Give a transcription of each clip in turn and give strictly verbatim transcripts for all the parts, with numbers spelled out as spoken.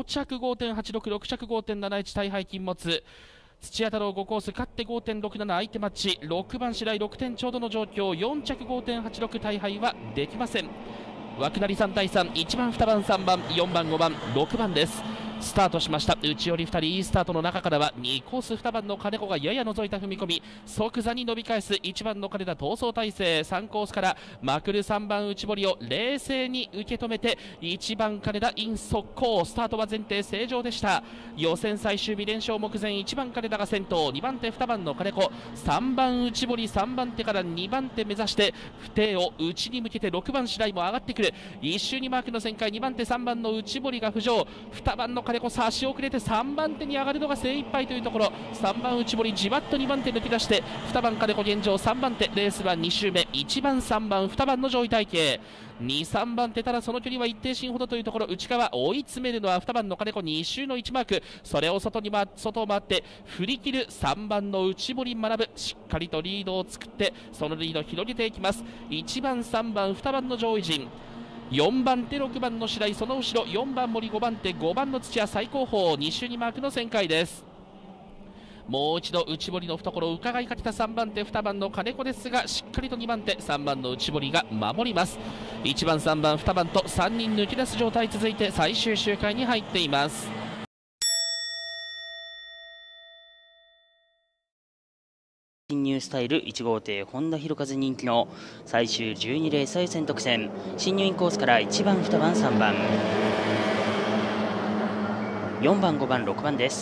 着 ごてんはちろく、ろく着 ごてんなないち、大敗禁物。土屋太郎ごコース勝って ごてんろくなな、相手マッチ。ろくばん白井ろくてんちょうどの状況。よん着 ごてんはちろく、大敗はできません。枠なりさん対さん、いちばん、にばん、さんばん、よんばん、ごばん、ろくばんです。スタートしました。内寄りふたり、いいスタートの中からはにコースにばんの金子がやや覗いた踏み込み、即座に伸び返すいちばんの金田逃走体制。さんコースからまくるさんばん内堀を冷静に受け止めていちばん金田イン速攻。スタートは前提正常でした。予選最終日連勝目前、いちばん金田が先頭、にばん手にばんの金子、さんばん内堀、さんばん手からにばん手目指して不定を内に向けてろくばん白井も上がってくる。いっ周にマークの旋回、にばん手さんばんの内堀が浮上、にばんの金子差し遅れてさんばん手に上がるのが精一杯というところ。さんばん内堀じわっとにばん手抜き出して、にばん金子現状さんばん手。レースはに周目、いちばんさんばんにばんの上位体系、に、さんばん手、ただその距離は一定進ほどというところ。内側追い詰めるのはにばんの金子、に周のいちマーク、それを外に回外を回って振り切るさんばんの内堀学、しっかりとリードを作ってそのリードを広げていきます。いちばん、さんばん、にばんの上位陣、よんばん手、ろくばんの白井、その後ろよんばん森、ごばん手、ごばんの土屋、最後方に周にマークの旋回です。もう一度内堀の懐を伺いかけたさんばん手、にばんの金子ですが、しっかりとにばん手、さんばんの内堀が守ります。いちばん、さんばん、にばんとさんにん抜き出す状態続いて最終周回に入っています。 新ニュースタイルいち号艇本田博和人気の最終じゅうにレース予選特選、新入インコースからいちばん、にばん、さんばん、よんばん、ごばん、ろくばんです。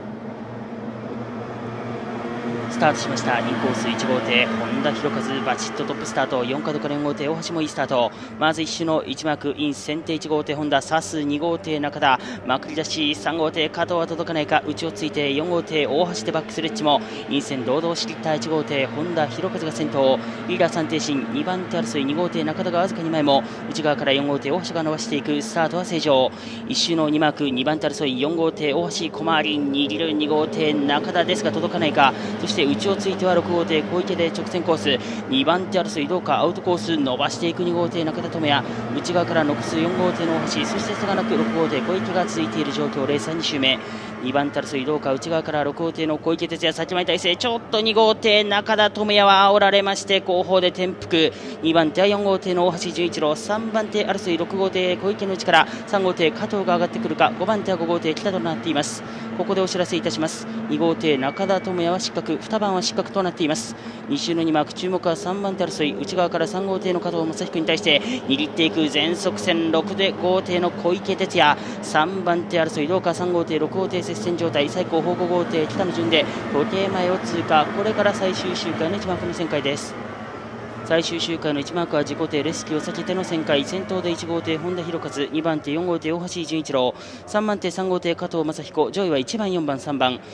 スタートしました。インコースいち号艇本田博和、バチッとトップスタート。よん角からよん号艇大橋もいいスタート。まずいっ周のいちマークイン先手いち号艇本田、サスに号艇中田、まくり出しさん号艇加藤は届かないか、内をついてよん号艇大橋でバックスレッチもイン線堂々しきったいち号艇本田博和が先頭。リーダーさん艇進、にばん手争いに号艇中田がわずかに前も、内側からよん号艇大橋が伸ばしていく。スタートは正常。いっ周のにマークにばん手争いよん号艇大橋小回り握るに号艇中田ですが届かないか。そして内をついてはろく号艇小池で直線コース、にばん手争いどうか、アウトコース伸ばしていくに号艇中田智也、内側から残すよん号艇の大橋、そして差がなくろく号艇小池が続いている状況。レースはに周目、にばん手争いどうか、内側からろく号艇の小池哲也、先前体制、ちょっとに号艇中田智也は煽られまして後方で転覆。にばん手はよん号艇の大橋純一郎、さんばん手争いろく号艇小池の内からさん号艇加藤が上がってくるか、ごばん手はご号艇北となっています。ここでお知らせいたします。に号艇中田智也は失格、にばんは失格となっています。に周のにマーク、注目はさんばん手争い、内側からさん号艇の加藤正彦に対して握っていく全速線ろくで号艇の小池哲也、さんばん手争いどうか、さん号艇ろく号艇接戦状態、最高峰ご号艇北の順で時計前を通過。これから最終周回のいちマークの旋回です。最終周回のいちマークは自己艇レスキューを避けての旋回。先頭でいち号艇本田博和、にばん手よん号艇大橋純一郎、さんばん手さん号艇加藤正彦、上位はいちばん、よんばん、さんばん。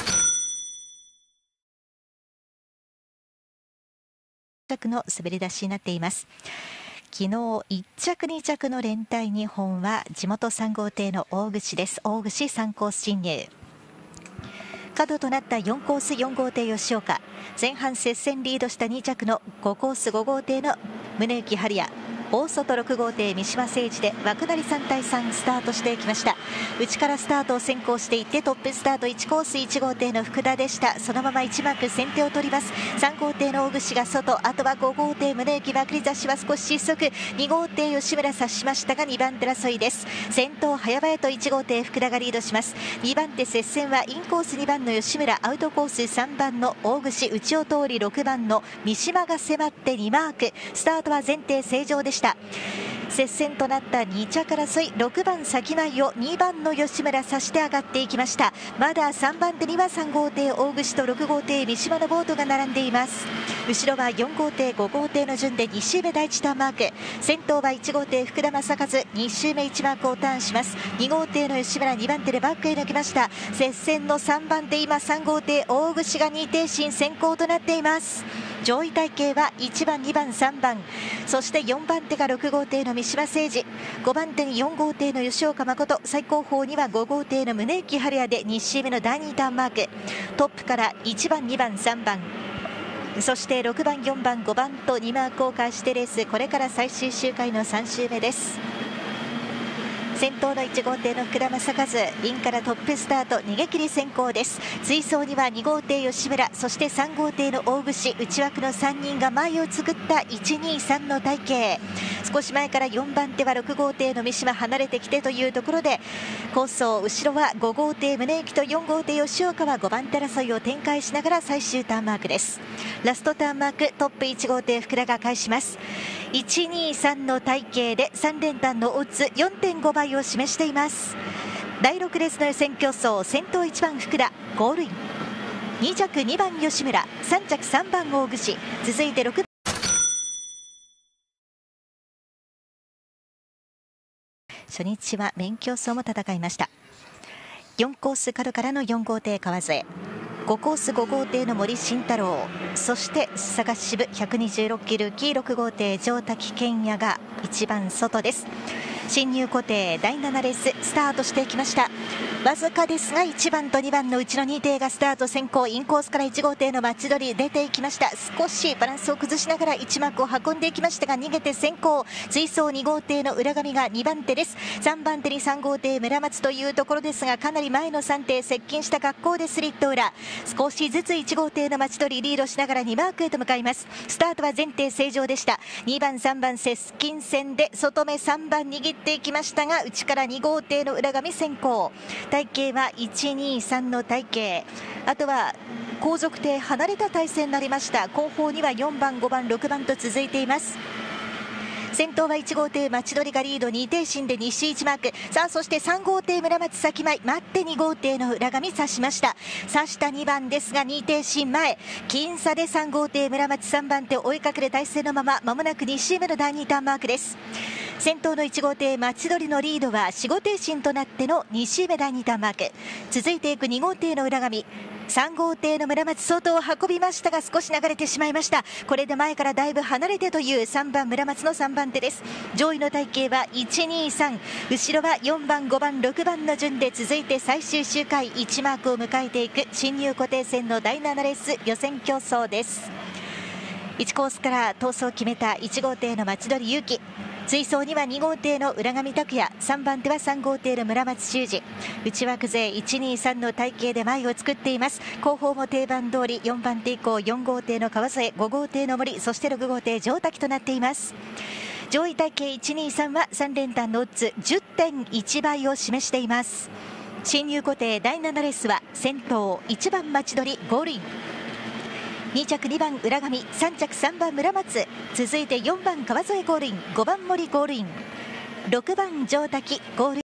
の滑り出しになっています。昨日いっ着に着の連隊にほんは地元さん号艇の大串です。大串さんコース進入、角となったよんコースよん号艇吉岡、前半接戦リードしたに着のごコースご号艇の宗行春也、大外ろく号艇三島誠二で枠なりさん対さんスタートしていきました。内からスタートを先行していってトップスタートいちコースいち号艇の福田でした。そのままいちマーク先手を取ります。さん号艇の大串が外、あとはご号艇宗行、まくり差しは少し失速、に号艇吉村差しましたがにばん手争いです。先頭早々といち号艇福田がリードします。にばん手接戦はインコースにばんの吉村、アウトコースさんばんの大串、内を通りろくばんの三島が迫ってにマーク。スタートは前提正常でした。接戦となったに着争い、ろくばん先前をにばんの吉村差して上がっていきました。まださんばん手にはさん号艇大串とろく号艇三島のボートが並んでいます。後ろはよん号艇ご号艇の順でに周目第一ターンマーク、先頭はいち号艇福田正和、に周目いちマークをターンします。に号艇の吉村にばん手でバックへ抜きました。接戦のさんばん手、今さん号艇大串がに艇進先行となっています。上位体系はいちばん、にばん、さんばん、そしてよんばん手がろく号艇の三島誠二、ごばん手によん号艇の吉岡誠、最後方にはご号艇の宗行春也でに周目のだいにターンマーク。トップからいちばん、にばん、さんばん、そしてろくばん、よんばん、ごばんとにマークを返してレース、これから最終周回のさん周目です。 先頭のいち号艇の福田正和、インからトップスタート、逃げ切り先行です。追走にはに号艇吉村、そしてさん号艇の大串、内枠のさんにんが前を作ったいちにさんの体系。少し前からよんばん手はろく号艇の三島離れてきてというところで、構想後ろはご号艇宗行とよん号艇吉岡はごばん手争いを展開しながら最終ターンマークです。ラストターンマーク、トップいち号艇福田が返します。いちにさんの体系でさん連単のオッズ よんてんご 倍を示しています。だいろくレースの予選競争、先頭いちばん福田ゴールイン、に着にばん吉村、さん着さんばん大串、続いてろくばん初日は免競争も戦いました。よんコース角からのよん号艇川添、ごコースご号艇の森慎太郎、そして佐賀支部ひゃくにじゅうろっキルキーろく号艇城滝健也が一番外です。進入固定だいななレーススタートしていきました。わずかですがいちばんとにばんのうちのに艇がスタート先行、インコースからいち号艇の待ち取り出ていきました。少しバランスを崩しながらいち幕を運んでいきましたが逃げて先行、追走に号艇の浦上がにばん手です。さんばん手にさん号艇村松というところですが、かなり前のさん艇接近した格好でスリット裏、少しずついち号艇の待ち取りリードしながらにマークへと向かいます。スタートは全艇正常でした。にばんさんばん接近戦で外目さんばん握っていきましたが、内からに号艇の浦上先行、体系はいちにさんの体系、あとは後続艇離れた体勢になりました。後方にはよんばんごばんろくばんと続いています。先頭はいち号艇待ち取りがリード、に艇進で西いちマーク、さあそしてさん号艇村松先前待ってに号艇の浦上差しました。差したにばんですがに艇進前、僅差でさん号艇村松さんばん手追いかける体勢のまま、まもなくに周目のだいにターンマークです。先頭のいち号艇待ち取りのリードはよん号艇進となってのに周目だいにターンマーク、続いていくに号艇の浦上、さん号艇の村松相当運びましたが少し流れてしまいました。これで前からだいぶ離れてというさんばん村松のさんばん手です。上位の体系はいちにさん、後ろはよんばんごばんろくばんの順で続いて最終周回いちマークを迎えていく進入固定戦のだいななレース予選競争です。いちコースから逃走を決めたいち号艇の待ち取り勇気、追走にはに号艇の浦上拓也、さんばん手はさん号艇の村松修司、内枠勢いちにさんの体系で前を作っています。後方も定番通りよんばん手以降よん号艇の川添、ご号艇の森、そしてろく号艇城滝となっています。上位体系いちにさんはさん連単のオッズ じゅってんいち 倍を示しています。進入固定だいななレースは先頭いちばん待ち取りゴールイン、に着にばん浦上、さん着さんばん村松、続いてよんばん川添ゴールイン、ごばん森ゴールイン、ろくばん城滝ゴールイン。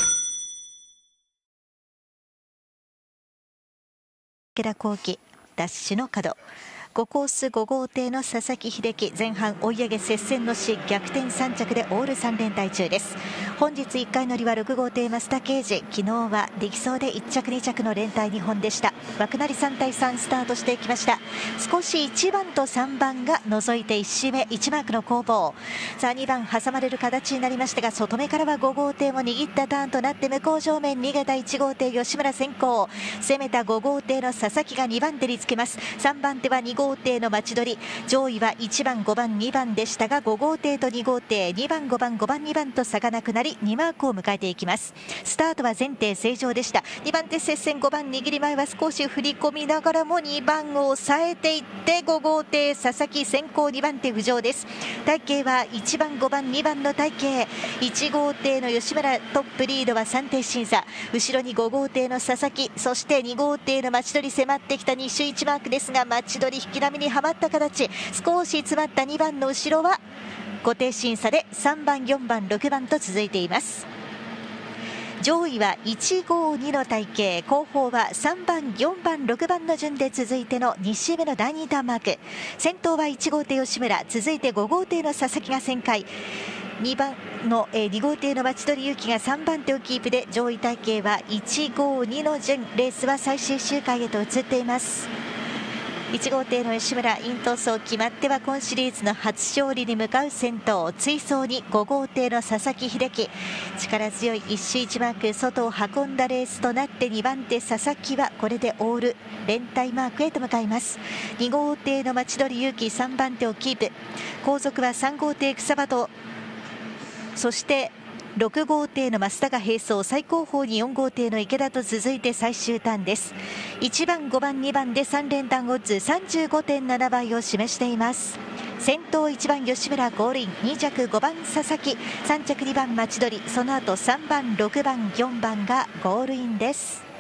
池田幸喜ダッシュの角、ごコースご号艇の佐々木秀樹、前半追い上げ接戦のし逆転さん着でオールさん連対中です。本日いっかい乗りはろく号艇増田圭司、昨日は力走でいっ着に着の連対にほんでした。枠なりさん対さんスタートしていきました。少しいちばんとさんばんが除いていち周目いちマークの攻防、さあにばん挟まれる形になりましたが、外目からはご号艇も握ったターンとなって向こう正面逃げたいち号艇吉村先行、攻めたご号艇の佐々木がにばん手につけます。さんばん手はに号艇の待ち取り、上位はいちばんごばんにばんでしたが、ご号艇とに号艇にばんごばんごばんにばんと差がなくなりにマークを迎えていきます。スタートは全艇正常でした。にばん手接戦ごばん握り前は少し振り込みながらもにばんを抑えていってご号艇佐々木先行にばん手浮上です。体系はいちばんごばんにばんの体系、いち号艇の吉村トップリードはさん艇審査、後ろにご号艇の佐々木、そしてに号艇の待ち取り迫ってきたに周いちマークですが、待ち取り引き波にはまった形、少し詰まったにばんの後ろは固定審査でさんばんよんばんろくばんと続いています。上位はいちごにの体系、後方はさんばんよんばんろくばんの順で続いてのに周目のだいにターンマーク、先頭はいち号艇吉村、続いてご号艇の佐々木が旋回、にばんの、えー、に号艇の待ち取り勇気がさんばん手をキープで、上位体系はいちごにの順、レースは最終周回へと移っています。いち号艇の吉村、イン闘争決まっては今シリーズの初勝利に向かう先頭、追走にご号艇の佐々木秀樹、力強いいち周いちマーク外を運んだレースとなってにばん手佐々木はこれでオール連帯マークへと向かいます。に号艇の待ち取り勇気さんばん手をキープ、後続はさん号艇草場と、そしてろく号艇の増田が並走、最後方によん号艇の池田と続いて最終ターンです。いちばん、ごばん、にばんでさん連単オッズ さんじゅうごてんなな 倍を示しています。先頭いちばん吉村ゴールイン、に着ごばん佐々木、さん着にばん町鳥、その後さんばん、ろくばん、よんばんがゴールインです。